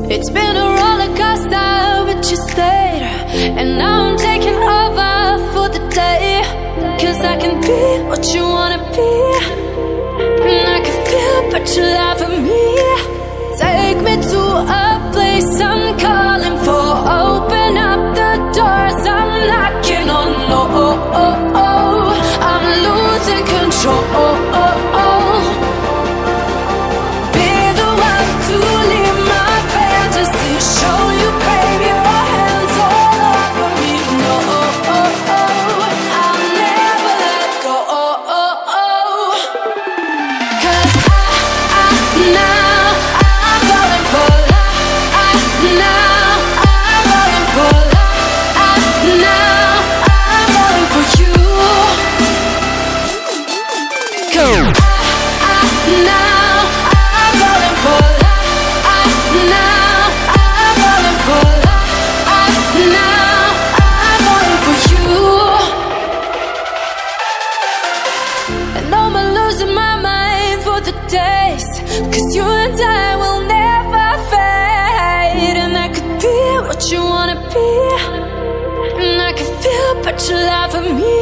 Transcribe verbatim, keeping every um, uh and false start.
It's been a roller coaster, but you stayed. And now I'm taking over for the day. Cause I can be what you wanna be, and I can feel but you lie for me. Take me to a place I'm calling for. Open up the doors I'm knocking on. Oh, oh, oh, oh. I'm losing control. Oh, oh, oh. Be the one to leave my fantasy. Show you, baby, your hands all over me. No, oh, oh, oh. I'll never let go. Oh, oh, oh. Cause I, I, now I'm falling for love. I, now I'm falling for love. I, now I'm falling for you. Go. I, I, now I'm falling for love. I, now I'm falling for love. I, now I'm falling for you. And I'm losing my mind for the days. Cause you and I will never fade. And I could be what you wanna be, and I can feel but you lie for me.